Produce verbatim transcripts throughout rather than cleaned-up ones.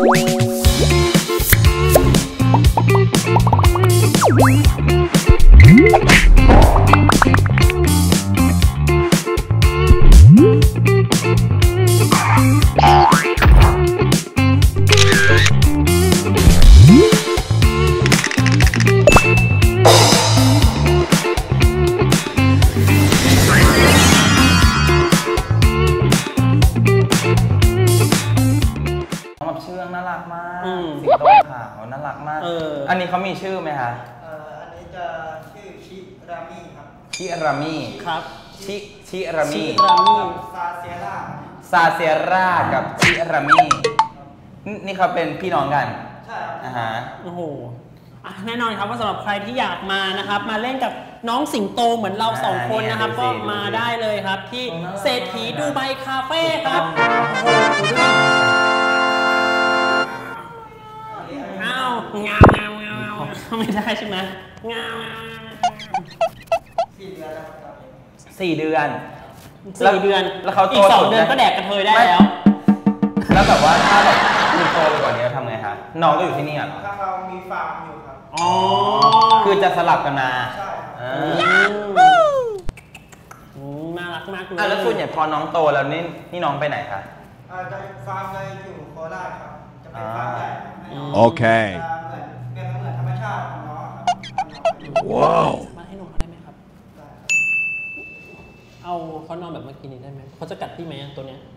น่ารักมากสิงโตขาวน่ารักมากอันนี้เขามีชื่อไหมคะอันนี้จะชื่อชิรามิครับชิรามิครับชิชิรามิซาเซียร่าซาเซียร่ากับชิรามินี่เขาเป็นพี่น้องกันใช่ครับอ่าฮะโอ้โหแน่นอนครับว่าสำหรับใครที่อยากมานะครับมาเล่นกับน้องสิงโตเหมือนเราสองคนนะครับก็มาได้เลยครับที่เศรษฐีดูไบคาเฟ่ครับอ้าวงาวงาวงาวไม่ได้ใช่ไหมงาวสี่เดือนแล้วสี่เดือนสี่เดือนแล้วเขาอีกสองเดือนก็แดกกระเทยได้แล้วแล้วแบบว่าถ้าแบบคุณโตไปกว่านี้ทำไงคะน้องก็อยู่ที่นี่อ่ะถ้าเรามีฟาร์มอยู่ครับอ๋อคือจะสลับกันมาใช่น่ารักมากเลยแล้วส่วนใหญ่พอน้องโตแล้วนี่นี่น้องไปไหนคะจะฟาร์มเลยอยู่โคราชครับจะเป็นฟาร์มใหญ่โอเคเป็นเหมือนธรรมชาติของน้องว้าวมาให้นมเขาได้ไหมครับเอาเขานอนแบบเมื่อกี้นี้ได้ไหมเขาจะกัดพี่ไหมตัวเนี้ย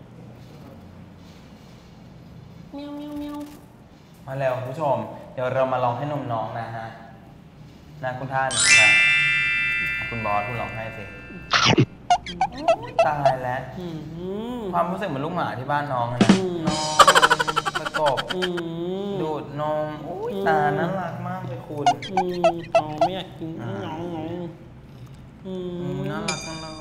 เมียวเมียวเมียวมาแล้วคุณผู้ชมเดี๋ยวเรามาลองให้นมน้องนะฮะนะคุณท่านนะคุณบอสคุณลองให้สิตายแล้วความรู้สึกเหมือนลูกหมาที่บ้านน้องนะน้องตะกบดูดนมตาน่ารักมากเลยคุณน้องไม่อยากกินน้องน้องน่ารักจังเลย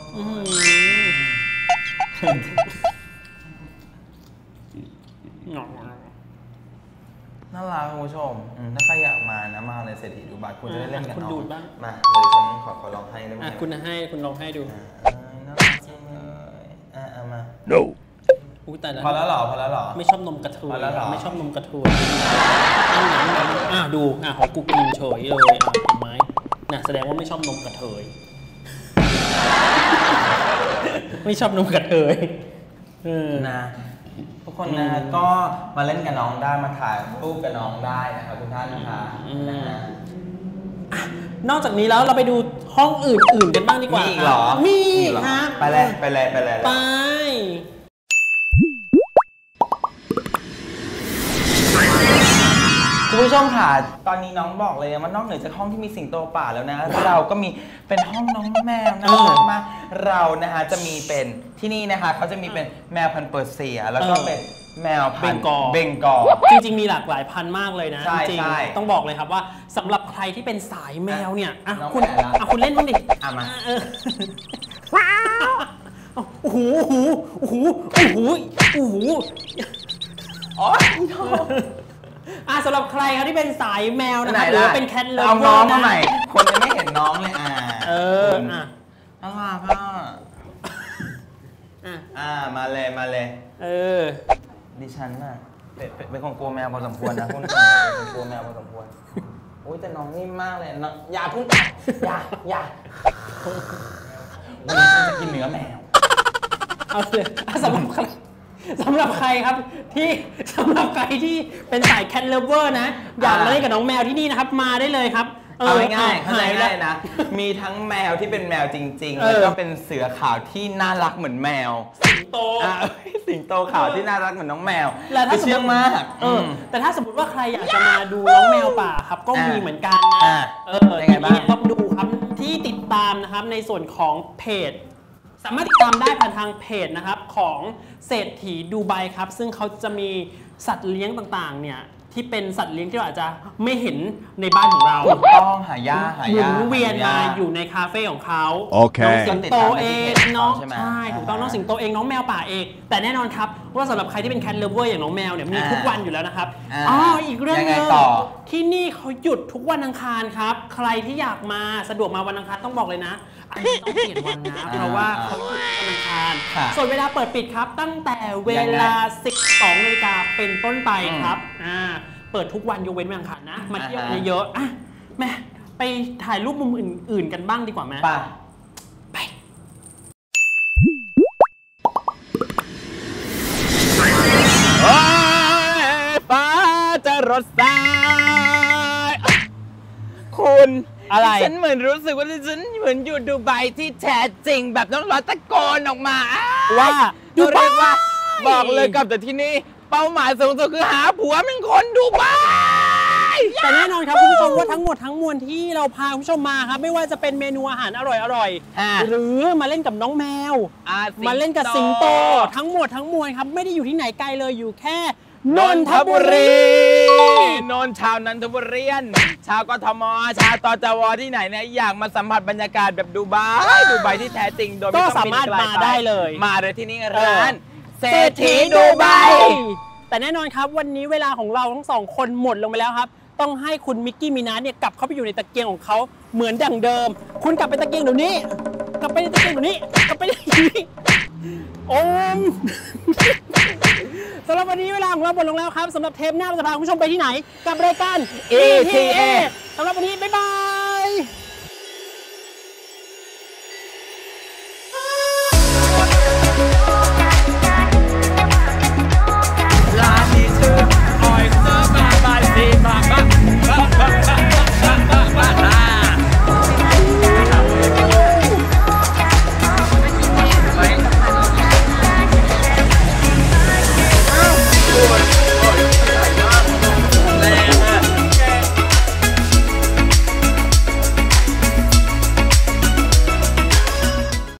น่ารักคุณผู้ชมถ้าใครอยากมานะมาเลยเศรษฐีดูบัตรคุณจะได้เล่นกันน้องมาเดี๋ยวฉันขอขอลองให้ได้ไหมคุณให้คุณลองให้ดูน่ารักจังเลยอ่ะมา no พอแล้วหรอพอแล้วหรอไม่ชอบนมกระเทยไม่ชอบนมกระเทยอ่ะดูอ่ะของกูกินเฉยเลยอ่ะเห็นไหมน่ะแสดงว่าไม่ชอบนมกระเทยไม่ชอบนมกระเทยนะทุกคนนะก็มาเล่นกับน้องได้มาถ่ายรูปกับน้องได้นะครับทุกท่านนะคะนอกจากนี้แล้วเราไปดูห้องอื่นๆกันบ้างดีกว่ามีอีกเหรอมีครับไปเลยไปเลยไปเลยไปคุณผู้ชมค่ะตอนนี้น้องบอกเลยว่านอกเหนือจากห้องที่มีสิงโตป่าแล้วนะเราก็มีเป็นห้องน้องแมวน่ารักมากเรานะคะจะมีเป็นที่นี่นะคะเขาจะมีเป็นแมวพันธุ์เปอร์เซียแล้วก็เป็นแมวพันธุ์เบงกอลจริงๆมีหลากหลายพันธุ์มากเลยนะจริงๆต้องบอกเลยครับว่าสำหรับใครที่เป็นสายแมวเนี่ยอ่ะคุณอ่ะคุณเล่นบ้างดิอ่ะมาโอ้โหโอ้โหโอ้โหโอ้โหอ๋ออ่ะสำหรับใครครับที่เป็นสายแมวนะคะหรือเป็นแคทเลิฟเวอร์เอาน้องมาใหม่คนยังไม่เห็นน้องเลยอ่ะเอออ่ะน่ารักอ่ะอ่ะมาเลยมาเลยเออดิฉันน่ะเป็นเป็นคนกลัวแมวพอสมควรนะคุณเป็นคนกลัวแมวพอสมควรโอ้ยแต่น้องนิ่มมากเลยน้องอย่าพุ่งไปอย่าอย่าวันนี้ฉันจะกินเนื้อแมวเอาเลยสำหรับใครสำหรับใครครับที่สำหรับใครที่เป็นสายแคทเลิฟเวอร์นะอยากมาเล่นกับน้องแมวที่นี่นะครับมาได้เลยครับเอาง่ายๆเข้าใจง่ายนะมีทั้งแมวที่เป็นแมวจริงๆแล้วก็เป็นเสือขาวที่น่ารักเหมือนแมวสิงโตสิงโตขาวที่น่ารักเหมือนน้องแมวเชื่องมากแต่ถ้าสมมติว่าใครอยากจะมาดูน้องแมวป่าครับก็มีเหมือนกันนะเออยังไงบ้างต้องดูครับที่ติดตามนะครับในส่วนของเพจสามารถติดตามได้ผ่านทางเพจนะครับของเศรษฐีดูไบครับซึ่งเขาจะมีสัตว์เลี้ยงต่างๆเนี่ยที่เป็นสัตว์เลี้ยงที่เราอาจจะไม่เห็นในบ้านของเราต้องหายาหายาหมุนเวียนมาอยู่ในคาเฟ่ของเขาโอเคน้องสิงโตเองน้องใช่ถูกต้องน้องสิงโตเองน้องแมวป่าเองแต่แน่นอนครับว่าสำหรับใครที่เป็นแคทเลเวอร์อย่างน้องแมวเนี่ยมีทุกวันอยู่แล้วนะครับอ๋ออีกเรื่องนึงที่นี่เขาหยุดทุกวันอังคารครับใครที่อยากมาสะดวกมาวันอังคารต้องบอกเลยนะอันนี้ต้องเปลี่ยนวันนะเพราะว่าเขาหยุดวันอังคารส่วนเวลาเปิดปิดครับตั้งแต่เวลา สิบสองนาฬิกาเป็นต้นไปครับอ่าเปิดทุกวันยกเว้นวันอังคารนะมาเที่ยวเยอะๆอ่ะแม่ไปถ่ายรูปมุมอื่นๆกันบ้างดีกว่าไหมไปไปฟ้าจะรดสายคุณอะไรฉันเหมือนรู้สึกว่าฉันเหมือนอยู่ดูไบที่แท้จริงแบบน้องร้อนตะโกนออกมาว่าดูไบว่าบอกเลยกับแต่ที่นี่เป้าหมายสูงสุดคือหาผัวเป็นคนดูไบแต่แน่นอนครับคุณผู้ชมว่าทั้งหมดทั้งมวลที่เราพาคุณผู้ชมมาครับไม่ว่าจะเป็นเมนูอาหารอร่อยๆหรือมาเล่นกับน้องแมวมาเล่นกับสิงโตทั้งหมดทั้งมวลครับไม่ได้อยู่ที่ไหนไกลเลยอยู่แค่นนทบุรีนนชาวนนทบุรีชาวกทมชาวตจวที่ไหนเนี่ยอยากมาสัมผัสบรรยากาศแบบดูไบดูไบที่แท้จริงโดยก็สามารถมาได้เลยมาเลยที่นี่ร้านเศรษฐีดูไบแต่แน่นอนครับวันนี้เวลาของเราทั้งสองคนหมดลงไปแล้วครับต้องให้คุณมิกกี้มินาเนี่ยกลับเข้าไปอยู่ในตะเกียงของเขาเหมือนดั่งเดิมคุณกลับไปตะเกียงเดี๋ยวนี้กลับไปในตะเกียงเดี๋ยวนี้กลับไปอย่างนี้โอ้มสำหรับวันนี้เวลาของเราหมดลงแล้วครับสำหรับเทปหน้าเราจะพาคุณผู้ชมไปที่ไหนกับรายการอี ที เอสำหรับวันนี้บ๊ายบาย